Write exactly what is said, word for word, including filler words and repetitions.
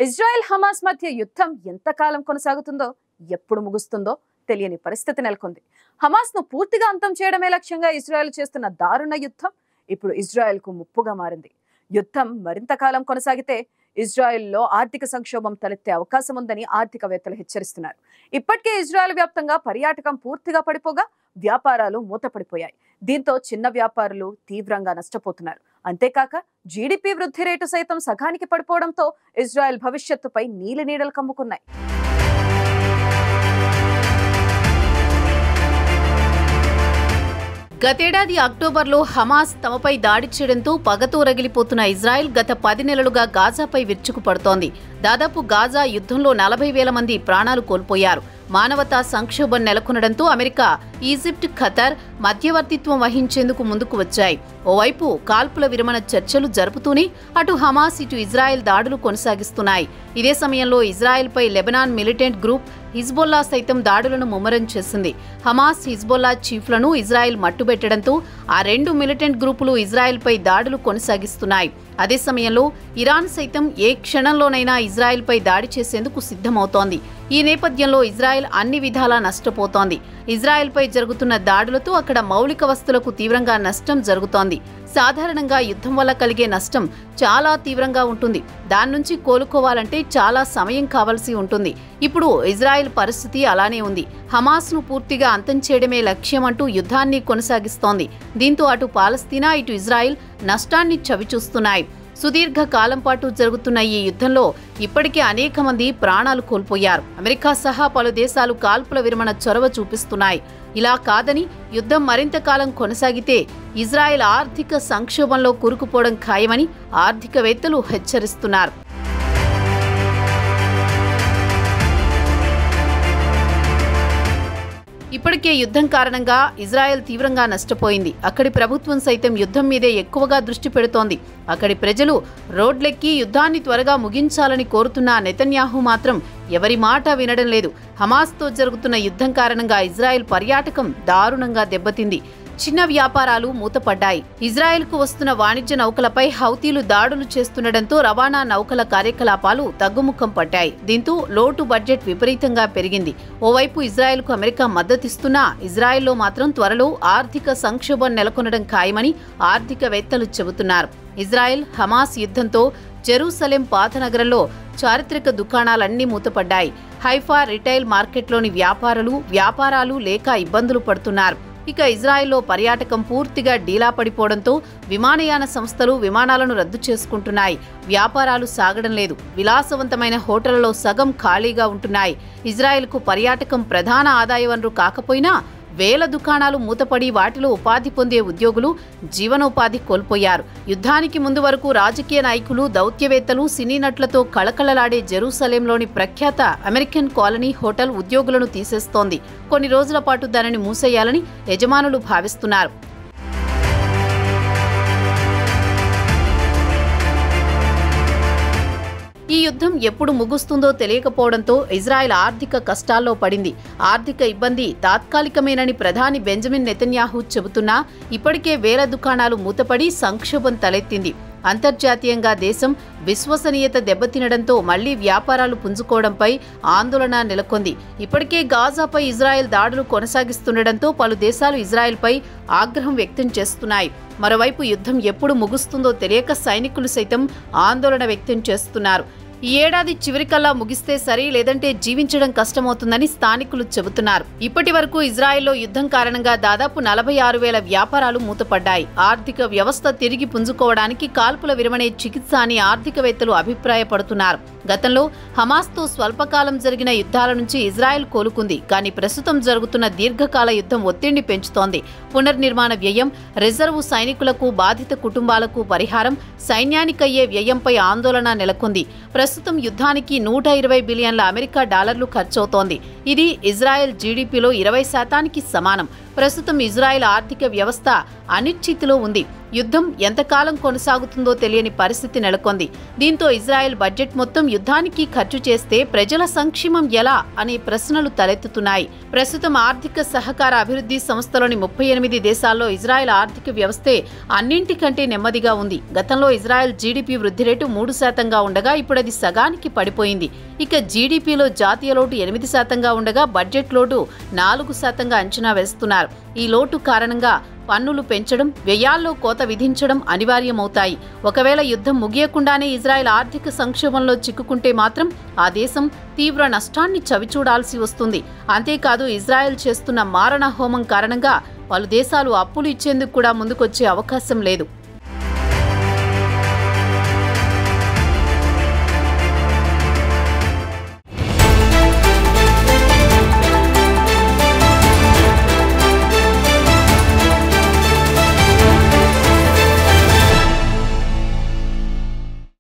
Israel Hamas మధ్య యుద్ధం ఎంతకాలం కొనసాగుతుందో, ఎప్పుడు ముగుస్తుందో తెలియని పరిస్థితి నెలకొంది. హమాస్ ను పూర్తిగా అంతం చేయడమే లక్ష్యంగా ఇజ్రాయెల్ చేస్తున్న దారుణ యుద్ధం ఇప్పుడు ఇజ్రాయెల్ కు ముప్పుగా మారింది. యుద్ధం మరింత కాలం కొనసాగితే ఇజ్రాయెల్లో ఆర్థిక సంక్షోభం తలెత్తే అవకాశం ఉందని ఆర్థికవేత్తలు హెచ్చరిస్తున్నారు. ఇప్పటికే ఇజ్రాయెల్ వ్యాప్తంగా పర్యాటకం పూర్తిగా పడిపోగా వ్యాపారాలు మూతపడిపోయాయి. దీంతో చిన్న వ్యాపారులు తీవ్రంగా నష్టపోతున్నారు. అంతేకాక జీడీపీ వృద్ధి రేటు సైతం సగానికి పడిపోవడంతో ఇజ్రాయెల్ భవిష్యత్తుపై నీలి నీడలు కమ్ముకున్నాయి. గతేడాది అక్టోబర్లో హమాస్ తమపై దాడి చేయడంతో పగతో రగిలిపోతున్న ఇజ్రాయెల్ గత పది నెలలుగా గాజాపై విరుచుకుపడుతోంది. దాదాపు గాజా యుద్ధంలో నలభై వేల మంది ప్రాణాలు కోల్పోయారు. మానవతా సంక్షోభం నెలకొనడంతో అమెరికా, ఈజిప్ట్, ఖతార్ మధ్యవర్తిత్వం వహించేందుకు ముందుకు వచ్చాయి. ఓవైపు కాల్పుల విరమణ చర్చలు జరుపుతూనే అటు హమాస్ ఇటు ఇజ్రాయెల్ దాడులు కొనసాగిస్తున్నాయి. ఇదే సమయంలో ఇజ్రాయెల్పై లెబనాన్ మిలిటెంట్ గ్రూప్ హిజ్బొల్లా సైతం దాడులను ముమ్మరం చేసింది. హమాస్, హిజ్బొల్లా చీఫ్లను ఇజ్రాయెల్ మట్టుబెట్టడంతో ఆ రెండు మిలిటెంట్ గ్రూపులు ఇజ్రాయెల్పై దాడులు కొనసాగిస్తున్నాయి. అదే సమయంలో ఇరాన్ సైతం ఏ క్షణంలోనైనా ఇజ్రాయెల్పై దాడి చేసేందుకు సిద్ధమవుతోంది. ఈ నేపథ్యంలో ఇజ్రాయెల్ అన్ని విధాలా నష్టపోతోంది. ఇజ్రాయెల్పై జరుగుతున్న దాడులతో అక్కడ మౌలిక వస్తువులకు తీవ్రంగా నష్టం జరుగుతోంది. సాధారణంగా యుద్ధం వల్ల కలిగే నష్టం చాలా తీవ్రంగా ఉంటుంది. దాని నుంచి కోలుకోవాలంటే చాలా సమయం కావాల్సి ఉంటుంది. ఇప్పుడు ఇజ్రాయెల్ పరిస్థితి అలానే ఉంది. హమాస్ను పూర్తిగా అంతం చేయడమే లక్ష్యం అంటూ యుద్ధాన్ని కొనసాగిస్తోంది. దీంతో అటు పాలస్తీనా ఇటు ఇజ్రాయెల్ నష్టాన్ని చవిచూస్తున్నాయి. సుదీర్ఘ కాలం పాటు జరుగుతున్న ఈ యుద్ధంలో ఇప్పటికే అనేక మంది ప్రాణాలు కోల్పోయారు. అమెరికా సహా పలు దేశాలు కాల్పుల విరమణ చొరవ చూపిస్తున్నాయి. ఇలా కాదని యుద్ధం మరింత కాలం కొనసాగితే ఇజ్రాయెల్ ఆర్థిక సంక్షోభంలో కూరుకుపోవడం ఖాయమని ఆర్థికవేత్తలు హెచ్చరిస్తున్నారు. ఇప్పటికే యుద్ధం కారణంగా ఇజ్రాయెల్ తీవ్రంగా నష్టపోయింది. అక్కడి ప్రభుత్వం సైతం యుద్ధం మీదే ఎక్కువగా దృష్టి పెడుతోంది. అక్కడి ప్రజలు రోడ్లెక్కి యుద్ధాన్ని త్వరగా ముగించాలని కోరుతున్న నెతన్యాహు మాత్రం ఎవరి మాట వినడం లేదు. హమాస్తో జరుగుతున్న యుద్ధం కారణంగా ఇజ్రాయెల్ పర్యాటకం దారుణంగా దెబ్బతింది. చిన్న వ్యాపారాలు మూతపడ్డాయి. ఇజ్రాయెల్కు వస్తున్న వాణిజ్య నౌకలపై హౌతీలు దాడులు చేస్తుండటంతో రవాణా నౌకల కార్యకలాపాలు తగ్గుముఖం పట్టాయి. దీంతో లోటు బడ్జెట్ విపరీతంగా పెరిగింది. ఓవైపు ఇజ్రాయెల్కు అమెరికా మద్దతిస్తున్నా ఇజ్రాయెల్లో మాత్రం త్వరలో ఆర్థిక సంక్షోభం నెలకొనడం ఖాయమని ఆర్థికవేత్తలు చెబుతున్నారు. ఇజ్రాయెల్ హమాస్ యుద్ధంతో జెరూసలేం పాత నగరంలో చారిత్రక దుకాణాలన్నీ మూతపడ్డాయి. హైఫా రిటైల్ మార్కెట్లోని వ్యాపారులు వ్యాపారాలు లేక ఇబ్బందులు పడుతున్నారు. ఇక ఇజ్రాయెల్లో పర్యాటకం పూర్తిగా డీలా పడిపోవడంతో విమానయాన సంస్థలు విమానాలను రద్దు చేసుకుంటున్నాయి. వ్యాపారాలు సాగడం లేదు. విలాసవంతమైన హోటళ్లలో సగం ఖాళీగా ఉంటున్నాయి. ఇజ్రాయెల్కు పర్యాటకం ప్రధాన ఆదాయ వనరు కాకపోయినా వేల దుకాణాలు మూతపడి వాటిలో ఉపాధి పొందే ఉద్యోగులు జీవనోపాధి కోల్పోయారు. యుద్ధానికి ముందు వరకు రాజకీయ నాయకులు, దౌత్యవేత్తలు, సినీ నటులతో కళకళలాడే జెరూసలేంలోని ప్రఖ్యాత అమెరికన్ కాలనీ హోటల్ ఉద్యోగులను తీసేస్తోంది. కొన్ని రోజుల పాటు దానిని మూసేయాలని యజమానులు భావిస్తున్నారు. ఈ యుద్ధం ఎప్పుడు ముగుస్తుందో తెలియకపోవడంతో ఇజ్రాయెల్ ఆర్థిక కష్టాల్లో పడింది. ఆర్థిక ఇబ్బంది తాత్కాలికమేనని ప్రధాని బెంజమిన్ నెతన్యాహు చెబుతున్నా ఇప్పటికే వేల దుకాణాలు మూతపడి సంక్షోభం తలెత్తింది. అంతర్జాతీయంగా దేశం విశ్వసనీయత దెబ్బతినడంతో మళ్లీ వ్యాపారాలు పుంజుకోవడంపై ఆందోళన నెలకొంది. ఇప్పటికే గాజాపై ఇజ్రాయెల్ దాడులు కొనసాగిస్తుండటంతో పలు దేశాలు ఇజ్రాయెల్పై ఆగ్రహం వ్యక్తం చేస్తున్నాయి. మరోవైపు యుద్ధం ఎప్పుడు ముగుస్తుందో తెలియక సైనికులు సైతం ఆందోళన వ్యక్తం చేస్తున్నారు. ఈ ఏడాది చివరికల్లా ముగిస్తే సరి, లేదంటే జీవించడం కష్టమవుతుందని స్థానికులు చెబుతున్నారు. ఇప్పటి వరకు ఇజ్రాయెల్లో యుద్ధం కారణంగా దాదాపు నలభై ఆరు వేల వ్యాపారాలు మూతపడ్డాయి. ఆర్థిక వ్యవస్థ తిరిగి పుంజుకోవడానికి కాల్పుల విరమణే చికిత్స అని ఆర్థికవేత్తలు అభిప్రాయపడుతున్నారు. గతంలో హమాస్తో స్వల్పకాలం జరిగిన యుద్ధాల నుంచి ఇజ్రాయెల్ కోలుకుంది. కానీ ప్రస్తుతం జరుగుతున్న దీర్ఘకాల యుద్ధం ఒత్తిడిని పెంచుతోంది. పునర్నిర్మాణ వ్యయం, రిజర్వు సైనికులకు, బాధిత కుటుంబాలకు పరిహారం, సైన్యానికయ్యే వ్యయంపై ఆందోళన నెలకొంది. ప్రస్తుతం యుద్ధానికి నూట ఇరవై బిలియన్ల అమెరికా డాలర్లు ఖర్చవుతోంది. ఇది ఇజ్రాయెల్ జీడీపీలో ఇరవై శాతానికి సమానం. ప్రస్తుతం ఇజ్రాయెల్ ఆర్థిక వ్యవస్థ అనిశ్చితిలో ఉంది. యుద్ధం ఎంతకాలం కొనసాగుతుందో తెలియని పరిస్థితి నెలకొంది. దీంతో ఇజ్రాయెల్ బడ్జెట్ మొత్తం యుద్ధానికి ఖర్చు చేస్తే ప్రజల సంక్షేమం ఎలా అనే ప్రశ్నలు తలెత్తుతున్నాయి. ప్రస్తుతం ఆర్థిక సహకార అభివృద్ధి సంస్థలోని ముప్పై ఎనిమిది దేశాల్లో ఇజ్రాయెల్ ఆర్థిక వ్యవస్థే అన్నింటికంటే నెమ్మదిగా ఉంది. గతంలో ఇజ్రాయెల్ జీడీపీ వృద్ధి రేటు మూడు శాతంగా ఉండగా ఇప్పుడు అది సగానికి పడిపోయింది. ఇక జీడీపీలో జాతీయ లోటు ఎనిమిది శాతంగా ఉండగా బడ్జెట్ లోటు నాలుగు శాతంగా అంచనా వేస్తున్నారు. ఈ లోటు కారణంగా పన్నులు పెంచడం, వ్యయాల్లో కోత విధించడం అనివార్యమవుతాయి. ఒకవేళ యుద్ధం ముగియకుండానే ఇజ్రాయెల్ ఆర్థిక సంక్షోభంలో చిక్కుకుంటే మాత్రం ఆ దేశం తీవ్ర నష్టాన్ని చవిచూడాల్సి వస్తుంది. అంతేకాదు ఇజ్రాయెల్ చేస్తున్న మారణ హోమం కారణంగా పలు దేశాలు అప్పులు ఇచ్చేందుకు కూడా ముందుకొచ్చే అవకాశం లేదు.